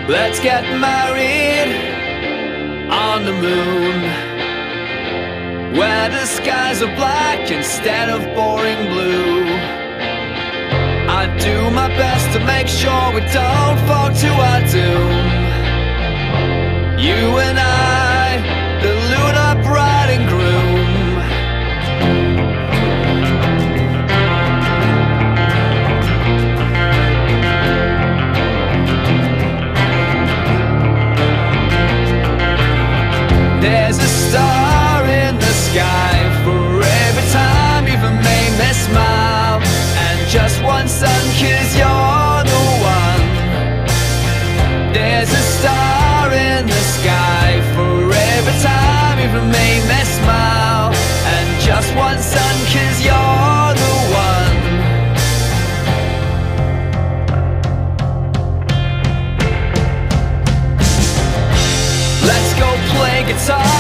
Let's get married on the moon, where the skies are black instead of boring blue. I do my best to make sure we don't fall to our doom. You and I, the lunar bride and groom. There's a star in the sky for every time you've made me smile, and just one sun 'cause you're the one. There's a star in the sky for every time you've made me smile, and just one sun 'cause you're the one. Let's go play guitar